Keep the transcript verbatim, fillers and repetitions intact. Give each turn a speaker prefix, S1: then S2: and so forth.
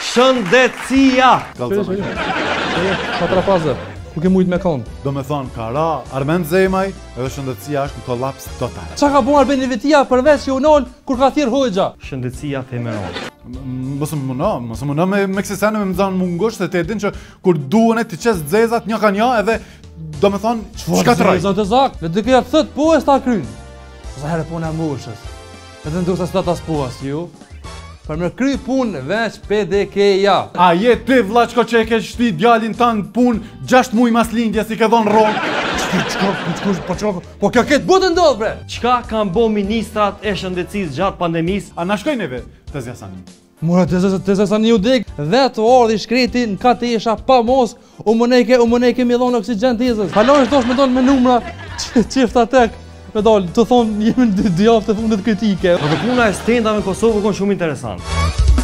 S1: Shëndetësia.
S2: Patra faze, ku ke mujt me konë.
S3: Do me thonë, ka ra Armend Zemaj edhe shëndetësia është në kollaps total.
S2: Qa ka bu Albani Vetia përveç që u nol kur ka thirr Hoxha?
S1: Shëndetësia themeron.
S3: Mos më mundo, mos më mundo me me kësaj sene me më zanë mungosh se të edin që kur duhen e të qes dzezat një ka një edhe do me thonë çka të raj.
S2: Zot e zak, le të këja thot po e sta kryn. Sa herë puna moshës. Edhe ndoshta sta tas puas ju. Për me kry punë veç P D K-ja.
S3: A je ti vllaçko që e ke shti djalin tan punë gjashtë muaj mas lindjes i ke dhon rrok.
S2: Po çka, po kjo ket botë ndodh bre.
S1: Çka kanë bo ministrat e shëndetësisë gjatë pandemisë?
S3: A na shkojnë neve të zjasani.
S2: Mora të zesë të zesë një u dek dhe të ardhi shkreti në ka të isha pa mos u mëneke u mëneke mi dhonë oksigen të jezës. Halon është dosh me donë me numra qifta tek me dollë të thonë jemi në dy javë të fundit kritike.
S1: Por puna e stendave në Kosovë është shumë interesante.